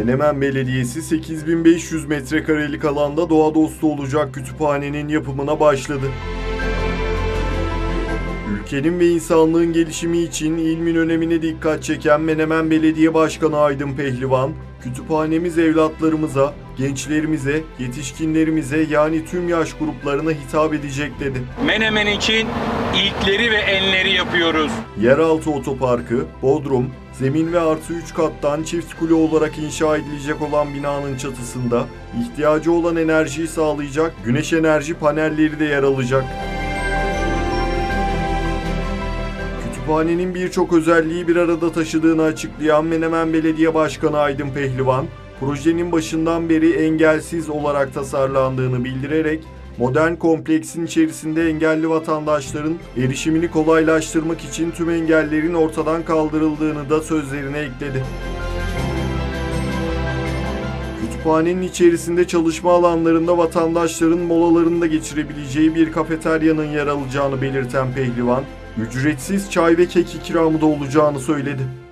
Menemen Belediyesi 8500 metrekarelik alanda doğa dostu olacak kütüphanenin yapımına başladı. Ülkenin ve insanlığın gelişimi için ilmin önemine dikkat çeken Menemen Belediye Başkanı Aydın Pehlivan, kütüphanemiz evlatlarımıza, gençlerimize, yetişkinlerimize yani tüm yaş gruplarına hitap edecek dedi. Menemen için ilkleri ve enleri yapıyoruz. Yeraltı otoparkı, bodrum, zemin ve artı 3 kattan çift kule olarak inşa edilecek olan binanın çatısında ihtiyacı olan enerjiyi sağlayacak güneş enerji panelleri de yer alacak. Kütüphanenin birçok özelliği bir arada taşıdığını açıklayan Menemen Belediye Başkanı Aydın Pehlivan, projenin başından beri engelsiz olarak tasarlandığını bildirerek, modern kompleksin içerisinde engelli vatandaşların erişimini kolaylaştırmak için tüm engellerin ortadan kaldırıldığını da sözlerine ekledi. Kütüphanenin içerisinde çalışma alanlarında vatandaşların molalarını da geçirebileceği bir kafeteryanın yer alacağını belirten Pehlivan, ücretsiz çay ve kek ikramı da olacağını söyledi.